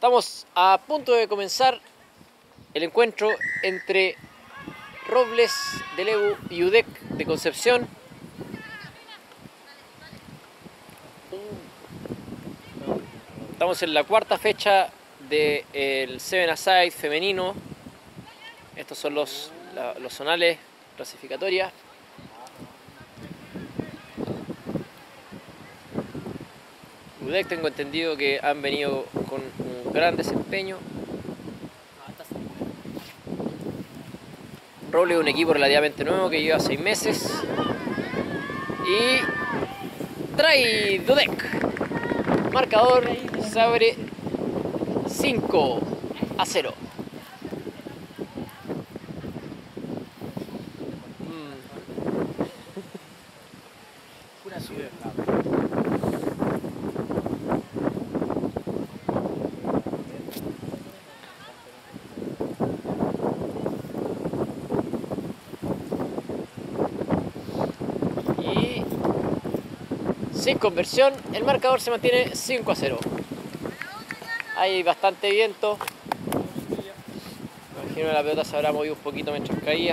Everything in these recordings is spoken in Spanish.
Estamos a punto de comenzar el encuentro entre Robles de Lebu y UDEC de Concepción. Estamos en la cuarta fecha del Seven Aside femenino. Estos son los zonales clasificatorias. UDEC tengo entendido que han venido con un gran desempeño. Robles es un equipo relativamente nuevo que lleva 6 meses. Y trae UDEC. Marcador se abre 5-0. Pura subida. Y sin conversión, el marcador se mantiene 5-0. Hay bastante viento. Me imagino que la pelota se habrá movido un poquito mientras caía.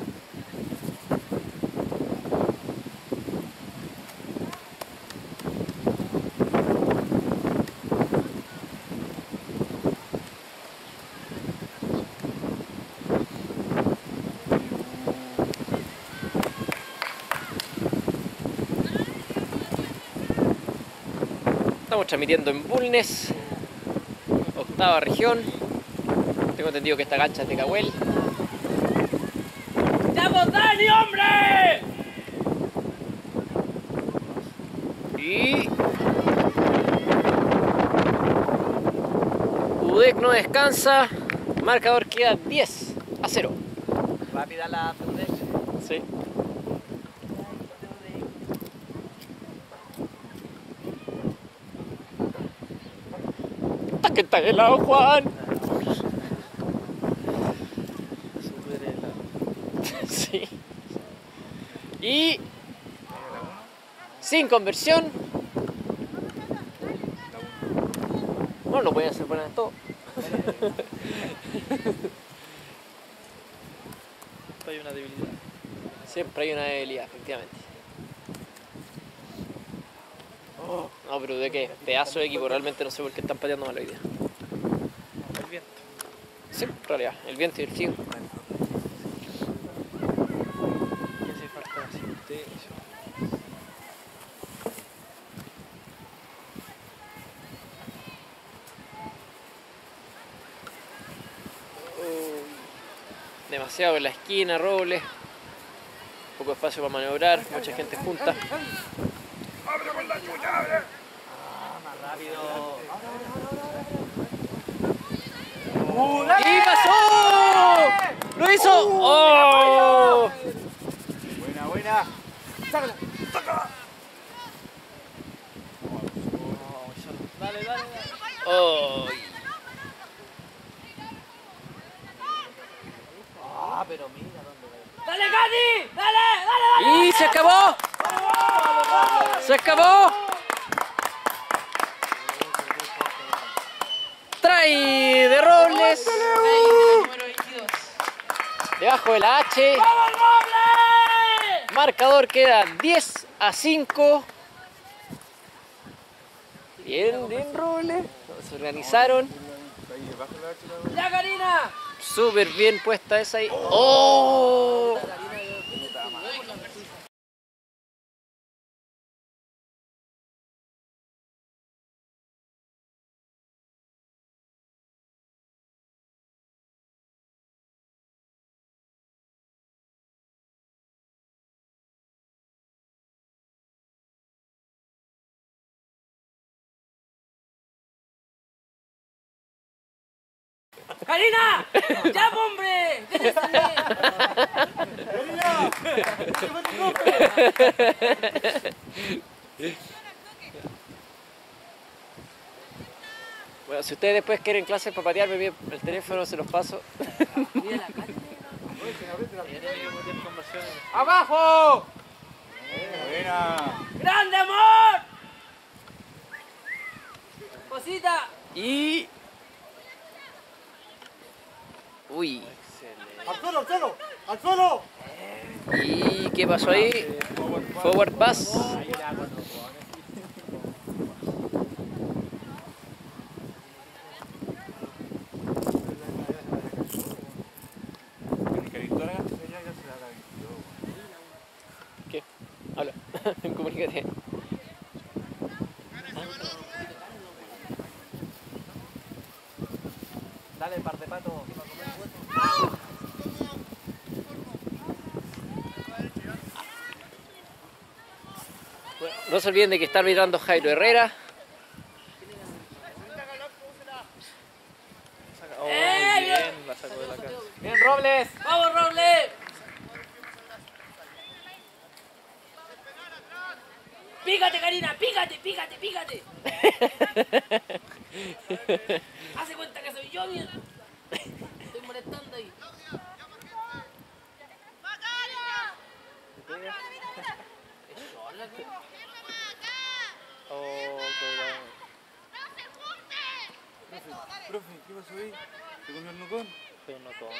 Estamos transmitiendo en Bulnes, octava región. Tengo entendido que esta cancha es de Cahuel. ¡Vamos, Dani, hombre! Y UDEC no descansa. Marcador queda 10-0. Rápida la UDEC. Sí. Que está helado, Juan. Súper helado. Sí. Y sin conversión. Bueno, no puede ser buena en todo. Hay una debilidad. Siempre hay una debilidad, efectivamente. No, pero de qué pedazo de equipo, realmente no sé por qué están pateando mal hoy día. El viento. Sí, en realidad, el viento y el frío. Y hace falta asistencia. Demasiado en la esquina, Robles. Poco espacio para maniobrar, mucha gente junta. ¡Abre con la chucha, abre! Más rápido. ¡Y pasó! ¡Lo hizo! ¡Oh! Buena, buena. ¡Sácala! ¡Sácala! Dale, dale, dale. ¡Oh! Ah, pero mira dónde va. ¡Dale, Gadi! ¡Dale, dale, dale! ¡Y se acabó! ¡Se acabó! Trae de Robles. Debajo de la H. ¡Vamos, Robles! Marcador queda 10-5. Bien, bien, Robles. Se organizaron. ¡Ya, Karina! Súper bien puesta esa ahí. ¡Oh! ¡Karina! ¡Ya, hombre! Bueno, si ustedes después quieren clases para patearme bien el teléfono, se los paso. ¡Abajo! ¡Grande, amor! ¡Cosita! Y Uy. ¡Al suelo, al suelo! ¡Al suelo! ¿Y qué pasó ahí? Forward pass. ¿Qué? Habla. Comunícate. Dale, par de pato. Bueno, no se olviden de que está arbitrando Jairo Herrera. Oh, bien, la sacó de la cancha. ¡Bien, Robles! ¡Vamos, Robles! ¡Pícate, Karina! ¡Pícate, pícate, pícate! Hace cuenta que soy yo, mierda. Estoy molestando ahí. Es sola, güey. Oh, cuidado. Profe, ¿qué pasó ahí? ¿Te comió el nocón? Fue un notón.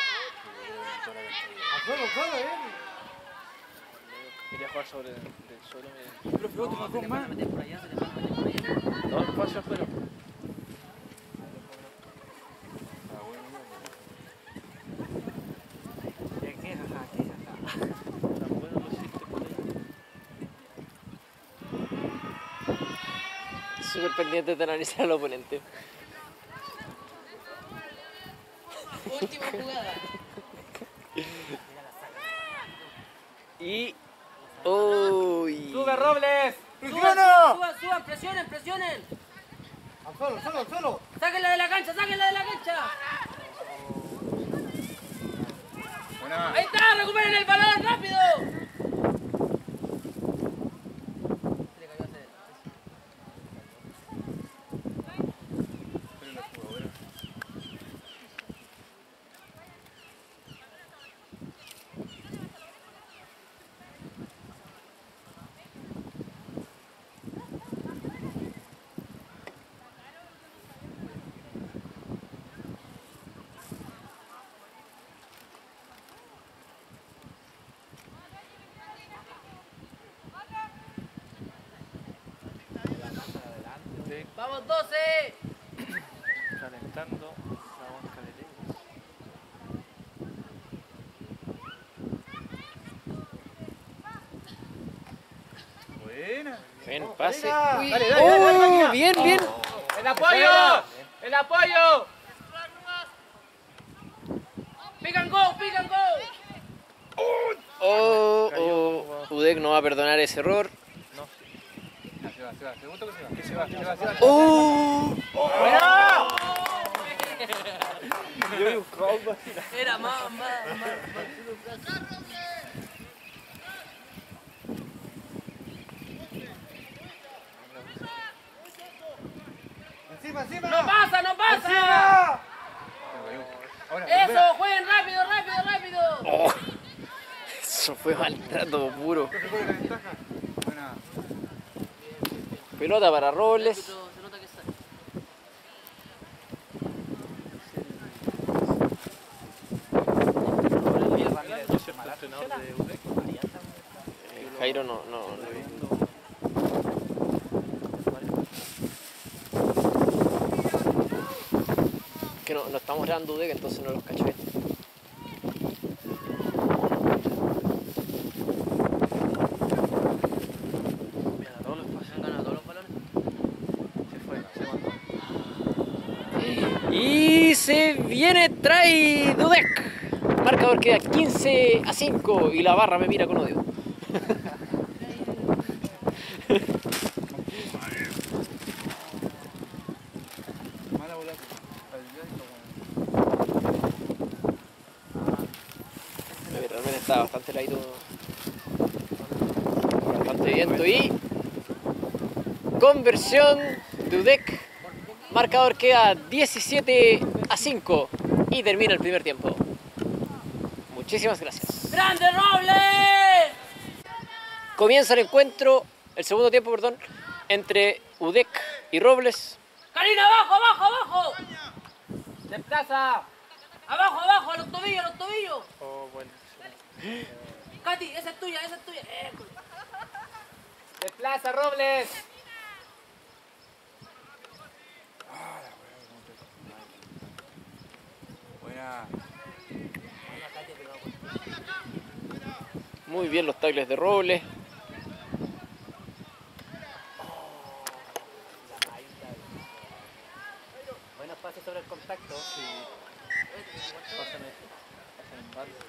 ¡Al suelo, al suelo, Quería jugar sobre el suelo. Mira. Profe, otro nocón más. Se le van a meter por allá. No, no pasa afuera. Tan bueno lo hiciste por ahí. Súper pendiente de analizar al oponente. Última jugada. Y... ¡Uy! ¡Sube, Robles! ¡Cristiano! Suban, presionen, presionen. ¡Al suelo, al suelo, al suelo! Sáquenla de la cancha, sáquenla de la cancha. Buena. Ahí está, recuperen el balón, rápido. Se le cayó a hacer. ¡Vamos, 12! Calentando la banca de Lewis. Buena. Buen pase. Venga. Uy. Dale, dale, dale, dale, ¡Oh! máquina. Bien, bien. ¡El apoyo! ¡El apoyo! ¡Pick and go, pick and go! Oh, Udek no va a perdonar ese error. No, Se va, se va. Segundo que se va. Que se va, se va, se va. ¡Oh! Era más. Encima, encima. ¡No pasa, no pasa! Encima. Ahora, ¡Eso! ¡Jueguen rápido, rápido, rápido! Oh. Eso fue maltrato puro. profe, ¿cuál es la ventaja? Buena. Pelota para Robles. Se nota que está. es el entrenador de UDEC. Jairo no le vi. Que no estamos grabando Udek, entonces no los cacho bien. Mira, todos los pases. Han ganado todos los balones. Se fue, se mandó. Y se viene trae Dudek. Marcador queda 15-5 y la barra me mira con odio. Mala bola. Realmente está bastante heladito. Bastante viento y conversión de Udek. Marcador queda 17-5 y termina el primer tiempo. Muchísimas gracias. ¡Grande Robles! Comienza el encuentro, el segundo tiempo, perdón, entre Udek y Robles. ¡Karina, abajo, abajo, abajo! ¡Desplaza! Abajo, abajo, a los tobillos, a los tobillos. Oh, bueno. Katy, esa es tuya, esa es tuya. Desplaza, Robles. Buena. Muy bien los tackles de Robles. Buenos pases sobre el contacto. Sí. Pasan esto. Pasan en banda.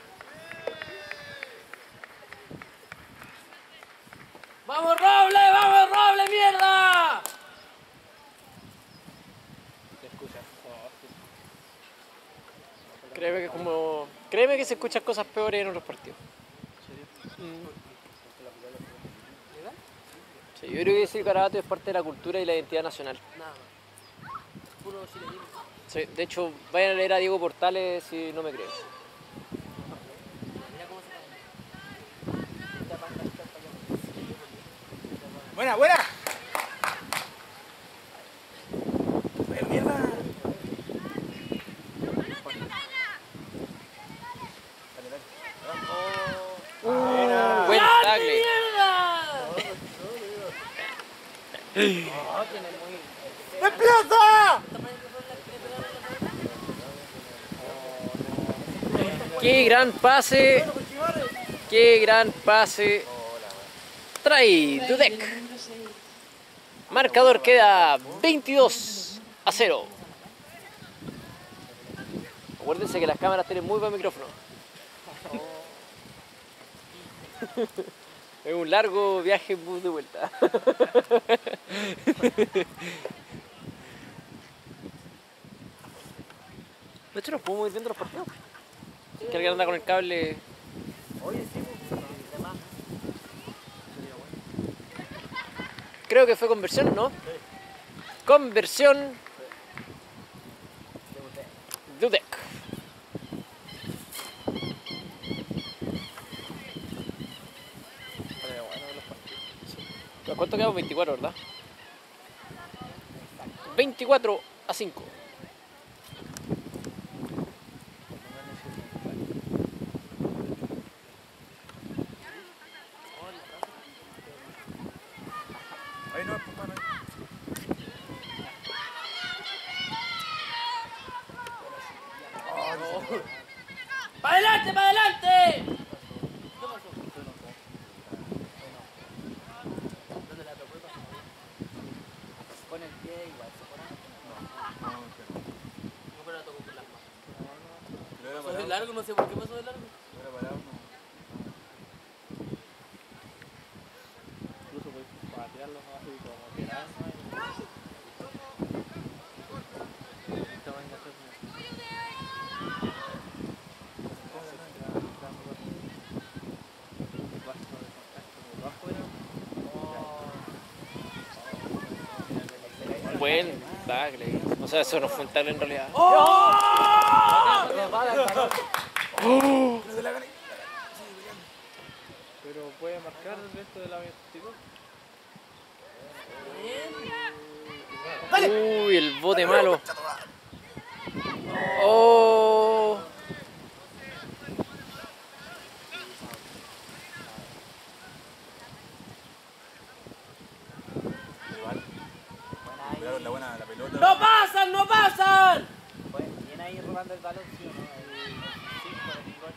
¡Vamos, Roble, mierda! Se escucha. Créeme que se escuchan cosas peores en otros partidos. ¿En serio? Sí, yo creo que ese garabato es parte de la cultura y la identidad nacional. Nada. Puro chilenismo. Sí, de hecho, vayan a leer a Diego Portales si no me creen. Mira cómo se cae. Buena, buena. Buena mierda. Buen tackle. ¡Mierda! ¡Desplaza! Qué gran pase. Qué gran pase. Trae Dudek. Marcador queda 22-0. Acuérdense que las cámaras tienen muy buen micrófono. Es un largo viaje en bus de vuelta. De hecho, nos podemos ir viendo los partidos. Que alguien anda con el cable. Creo que fue conversión, ¿no? Conversión. Dudek. ¿Cuánto quedamos? 24, ¿verdad? 24-5. Ahí no, pues, mano. ¡Para adelante, para adelante! ¿Qué pasó? ¿Dónde la tocó? Pon el pie igual, ¿se pone? No, pero la tocó con las manos. Pasó de largo, no sé por qué pasó de largo. Incluso puedes patearlos abajo y como tirar. Esta vaina es Buen tackle. O sea, eso no fue un tackle en realidad. pero puede marcar el resto de la 22. Uy, el bote malo. Oh. Cuidado con la pelota. ¡No pasan, no pasan! Viene ahí robando el balón, sí o no. Sí, por el gol.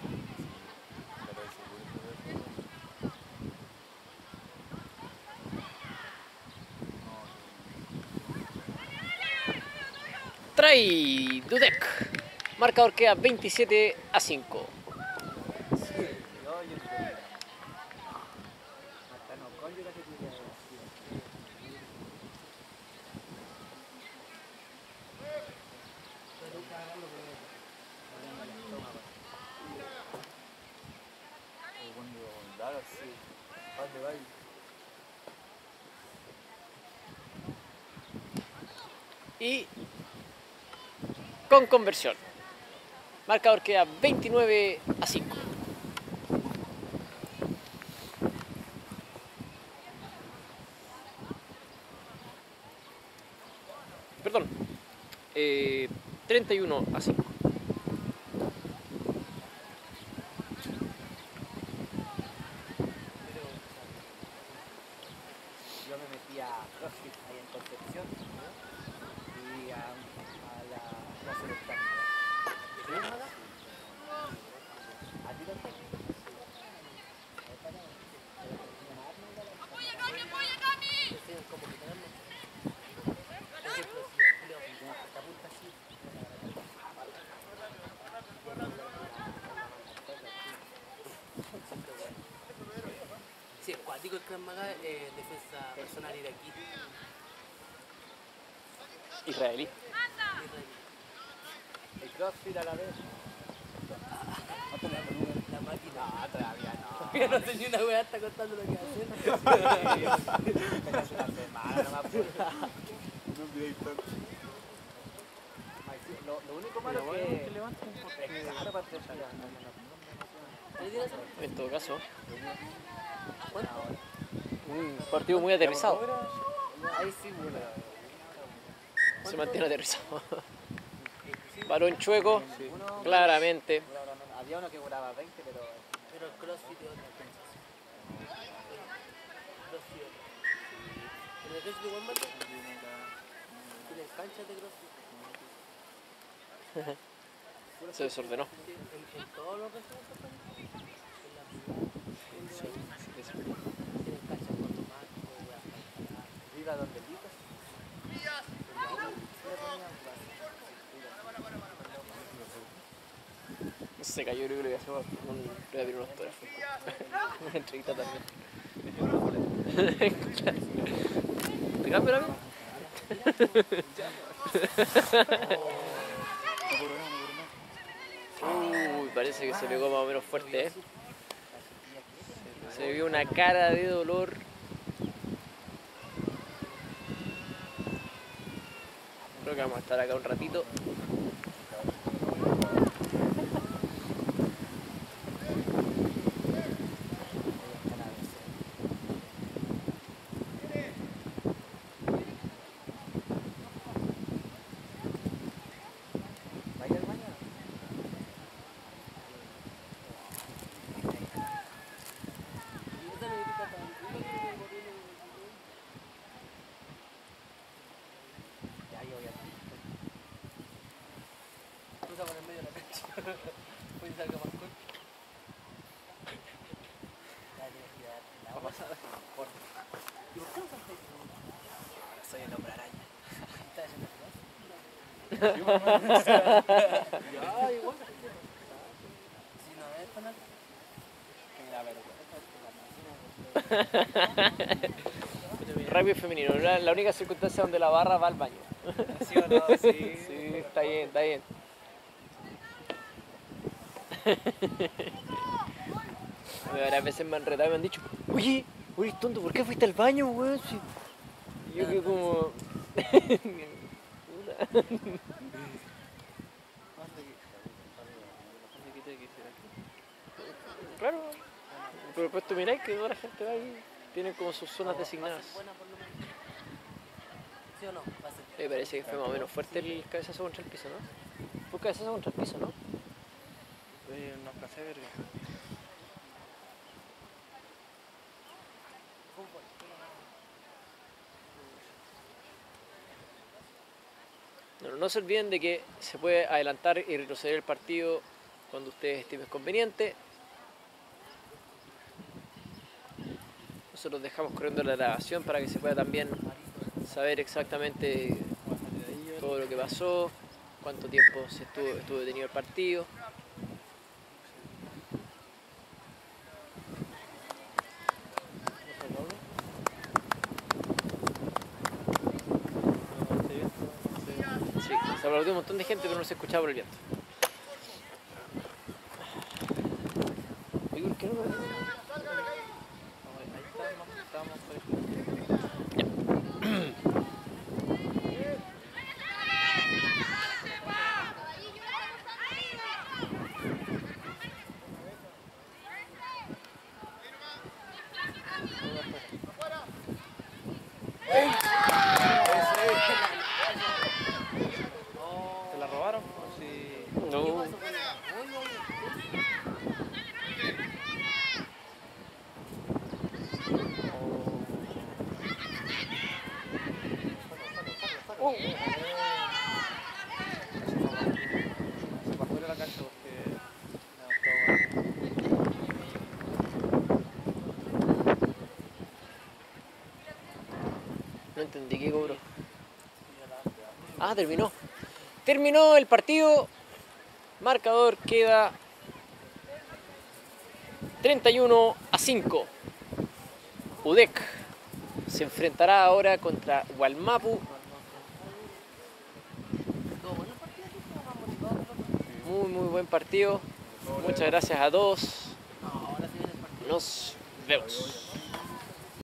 Trae Dudek. Marcador queda 27-5. Hasta no, cónyuge que tiene. Y con conversión. Marcador queda 29-5. Perdón. 31-5. CrossFit ahí en Concepción y a la clase de táctica. ¿A ti también? Sí, es cuático el Krav Maga, defensa personal iraquí. Israelí. El CrossFit a la vez. La máquina. No, todavía no. Todavía no sé ni una weá, está contando lo que hace. Apenas una semana nomás. Lo único malo es que levanten porque es caro para empezar. En todo caso, un partido muy aterrizado. Ahí sí, bueno. Se mantiene aterrizado. Balón chueco, claramente. Había uno que duraba 20, pero Pero el CrossFit es otra cosa. CrossFit. ¿En el CrossFit igual mate? ¿Tienes canchas de CrossFit? Se desordenó. Sí, en todos los restaurantes también. Tienen canchas automáticas, weá. viva donde viva. Se cayó, creo que le voy a hacer le voy a pedir un autógrafo. Una entrevista también. ¿Te cambio la vida? Uy, parece que se pegó más o menos fuerte, ¿eh? Se vio una cara de dolor. Creo que vamos a estar acá un ratito. ¿Vaya al baño? Ya, yo voy a Cruza por el medio de la cancha. Puede salga más corto. la pasada. ¿Y por qué no saltáis? Soy el hombre araña. ¿Estás haciendo eso? Ya, igual. Si no es penal. Rugby femenino, la única circunstancia donde la barra va al baño. ¿Sí o no? Sí. Sí, está bien, está bien. Varias veces me han retado y me han dicho, oye, tonto, ¿por qué fuiste al baño, weón? Si... Y yo quedo como... Puta. Claro, pero después tú miráis que toda la gente va ahí, tienen como sus zonas designadas. Buena por lo menos. ¿Sí o no? Va a ser. Me parece que fue más o menos fuerte el cabezazo contra el piso, ¿no? Fue cabezazo contra el piso, ¿no? No alcancé a ver. No se olviden de que se puede adelantar y retroceder el partido cuando ustedes estimen conveniente. Nosotros dejamos corriendo la grabación para que se pueda también saber exactamente todo lo que pasó, cuánto tiempo estuvo detenido el partido. Sí, se aplaudió un montón de gente, pero no se escuchaba por el viento. Oye, ¿por qué no me... ¿Te la robaron? ¿O si... No. Se bajó de la cancha porque no, estaba No entendí qué cobró. Ah, terminó. Terminó el partido. Marcador queda 31-5. UDEC se enfrentará ahora contra Wallmapu. Muy buen partido. Muchas gracias a todos. Nos vemos.